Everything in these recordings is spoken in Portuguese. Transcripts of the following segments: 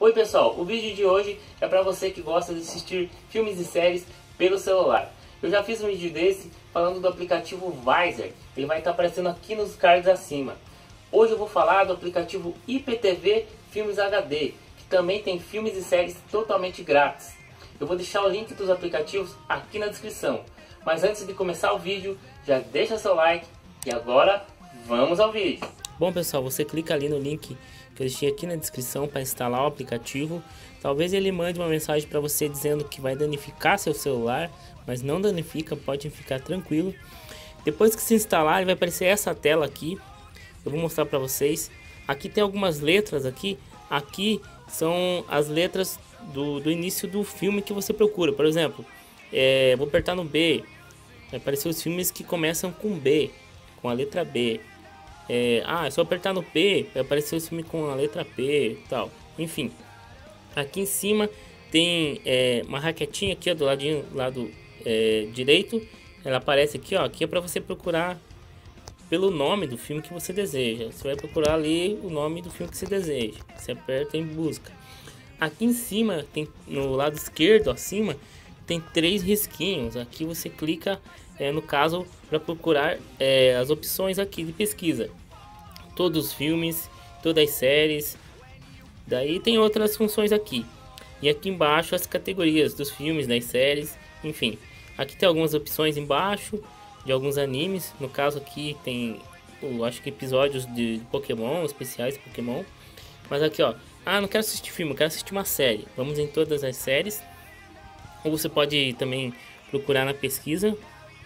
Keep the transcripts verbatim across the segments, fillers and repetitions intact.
Oi pessoal, o vídeo de hoje é para você que gosta de assistir filmes e séries pelo celular. Eu já fiz um vídeo desse falando do aplicativo Vizr, ele vai estar aparecendo aqui nos cards acima. Hoje eu vou falar do aplicativo I P T V Filmes H D, que também tem filmes e séries totalmente grátis. Eu vou deixar o link dos aplicativos aqui na descrição. Mas antes de começar o vídeo, já deixa seu like e agora vamos ao vídeo. Bom pessoal, você clica ali no link que eu deixei aqui na descrição para instalar o aplicativo. Talvez ele mande uma mensagem para você dizendo que vai danificar seu celular, mas não danifica, pode ficar tranquilo. Depois que se instalar, ele vai aparecer essa tela aqui. Eu vou mostrar para vocês. Aqui tem algumas letras aqui. Aqui são as letras do, do início do filme que você procura. Por exemplo, é, vou apertar no B, vai aparecer os filmes que começam com B, com a letra B. É, ah, é só apertar no P, vai aparecer o filme com a letra P e tal. Enfim, aqui em cima tem é, uma raquetinha aqui ó, do ladinho, lado é, direito. Ela aparece aqui, ó. Aqui é para você procurar pelo nome do filme que você deseja. Você vai procurar ali o nome do filme que você deseja. Você aperta em busca. Aqui em cima, tem no lado esquerdo, acima, tem três risquinhos. Aqui você clica, é, no caso, para procurar é, as opções aqui de pesquisa. Todos os filmes, todas as séries. Daí tem outras funções aqui. E aqui embaixo as categorias dos filmes, das séries, enfim. Aqui tem algumas opções embaixo de alguns animes. No caso aqui tem, eu acho que episódios de Pokémon, especiais de Pokémon. Mas aqui ó, ah, não quero assistir filme, eu quero assistir uma série. Vamos em todas as séries. Ou você pode também procurar na pesquisa,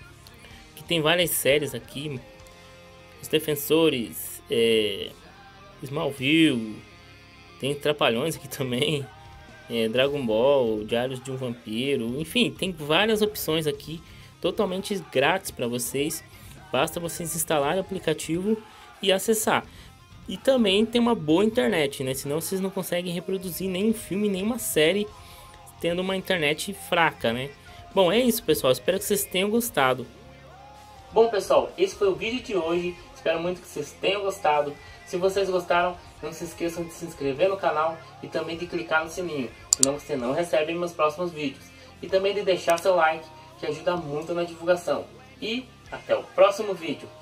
que tem várias séries aqui. Os Defensores, é, Smallville, tem Trapalhões aqui também, é, Dragon Ball, Diários de um Vampiro, enfim, tem várias opções aqui, totalmente grátis para vocês. Basta vocês instalarem o aplicativo e acessar. E também tem uma boa internet, né? Senão vocês não conseguem reproduzir nenhum filme, nenhuma série tendo uma internet fraca, né? Bom, é isso pessoal, espero que vocês tenham gostado. Bom pessoal, esse foi o vídeo de hoje, espero muito que vocês tenham gostado. Se vocês gostaram, não se esqueçam de se inscrever no canal e também de clicar no sininho, senão você não recebe meus próximos vídeos. E também de deixar seu like, que ajuda muito na divulgação. E até o próximo vídeo.